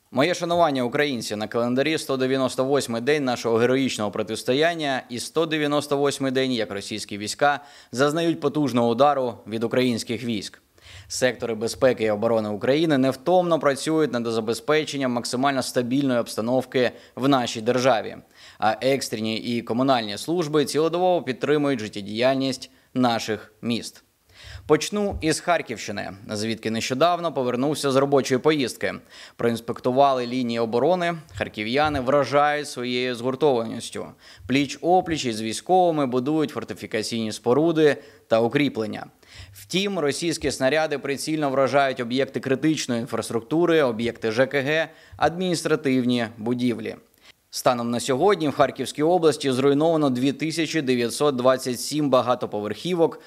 Моє шанування, українці, на календарі 198-й день нашого героїчного протистояння і 198-й день, як російські війська зазнають потужного удару від українських військ. Сектори безпеки і оборони України невтомно працюють над забезпеченням максимально стабільної обстановки в нашій державі, а екстрені і комунальні служби цілодобово підтримують життєдіяльність наших міст. Почну із Харківщини, звідки нещодавно повернувся з робочої поїздки. Проінспектували лінії оборони, харків'яни вражають своєю згуртованістю. Пліч-опліч із військовими будують фортифікаційні споруди та укріплення. Втім, російські снаряди прицільно вражають об'єкти критичної інфраструктури, об'єкти ЖКГ, адміністративні будівлі. Станом на сьогодні в Харківській області зруйновано 2927 багатоповерхівок,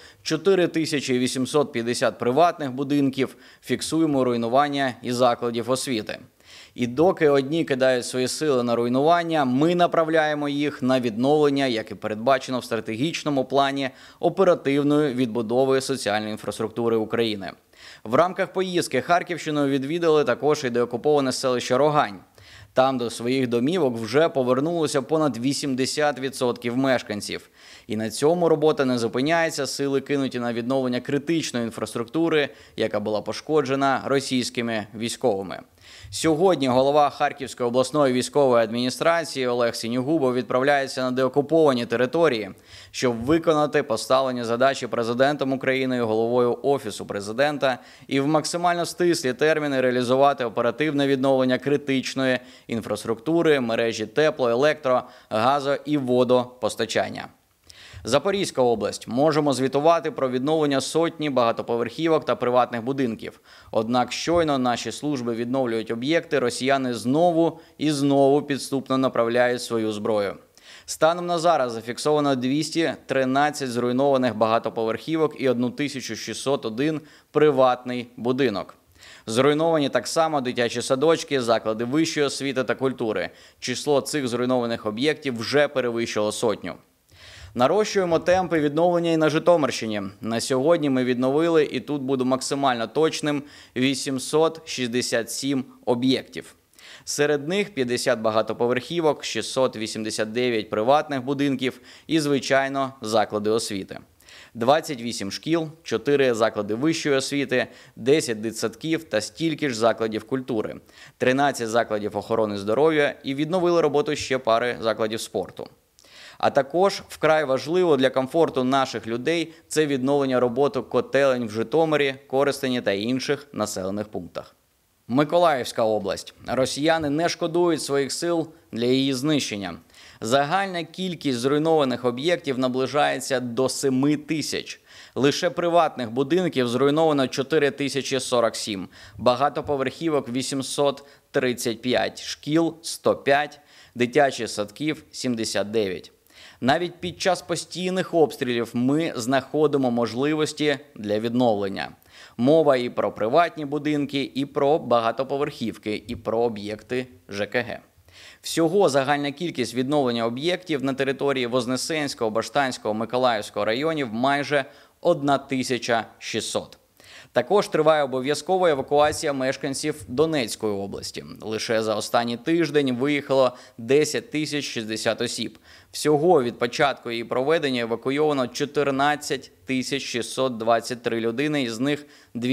4850 приватних будинків, фіксуємо руйнування і закладів освіти. І доки одні кидають свої сили на руйнування, ми направляємо їх на відновлення, як і передбачено в стратегічному плані оперативної відбудови соціальної інфраструктури України. В рамках поїздки Харківщиною відвідали також і деокуповане селище Рогань. Там до своїх домівок вже повернулося понад 80% мешканців. І на цьому робота не зупиняється, сили кинуті на відновлення критичної інфраструктури, яка була пошкоджена російськими військовими. Сьогодні голова Харківської обласної військової адміністрації Олег Синігубов відправляється на деокуповані території, щоб виконати поставлені задачі президентом України і головою Офісу президента і в максимально стислі терміни реалізувати оперативне відновлення критичної інфраструктури, мережі тепло-, електро-, газо- і водопостачання. Запорізька область. Можемо звітувати про відновлення сотні багатоповерхівок та приватних будинків. Однак щойно наші служби відновлюють об'єкти, росіяни знову і знову підступно направляють свою зброю. Станом на зараз зафіксовано 213 зруйнованих багатоповерхівок і 1601 приватний будинок. Зруйновані так само дитячі садочки, заклади вищої освіти та культури. Число цих зруйнованих об'єктів вже перевищило сотню. Нарощуємо темпи відновлення і на Житомирщині. На сьогодні ми відновили, і тут буду максимально точним, 867 об'єктів. Серед них 50 багатоповерхівок, 689 приватних будинків і, звичайно, заклади освіти. 28 шкіл, 4 заклади вищої освіти, 10 дитсадків та стільки ж закладів культури, 13 закладів охорони здоров'я і відновили роботу ще пари закладів спорту. А також вкрай важливо для комфорту наших людей – це відновлення роботи котелень в Житомирі, Коростені та інших населених пунктах. Миколаївська область. Росіяни не шкодують своїх сил для її знищення. Загальна кількість зруйнованих об'єктів наближається до 7 тисяч. Лише приватних будинків зруйновано 4047, багатоповерхівок – 835, шкіл – 105, дитячих садків – 79. Навіть під час постійних обстрілів ми знаходимо можливості для відновлення. Мова і про приватні будинки, і про багатоповерхівки, і про об'єкти ЖКГ. Всього загальна кількість відновлення об'єктів на території Вознесенського, Баштанського, Миколаївського районів майже 1600. Також триває обов'язкова евакуація мешканців Донецької області. Лише за останній тиждень виїхало 10 060 осіб. Всього від початку її проведення евакуйовано 14 623 людини, із них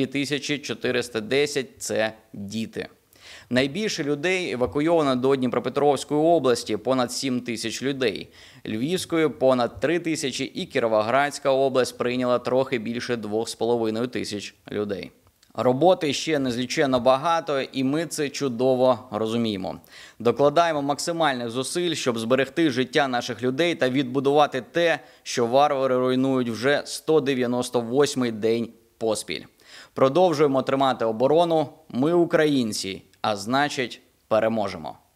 2410 – це діти. Найбільше людей евакуйовано до Дніпропетровської області – понад 7 тисяч людей. Львівської – понад 3 тисячі і Кіровоградська область прийняла трохи більше 2,5 тисяч людей. Роботи ще незліченно багато, і ми це чудово розуміємо. Докладаємо максимальних зусиль, щоб зберегти життя наших людей та відбудувати те, що варвари руйнують вже 198-й день поспіль. Продовжуємо тримати оборону. Ми українці, а значить переможемо.